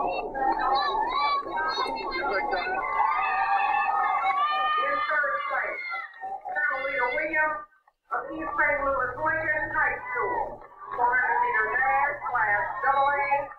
third place, Colonel Leah Williams of East St. Louis Lincoln High School, 400 meter dash, class AA.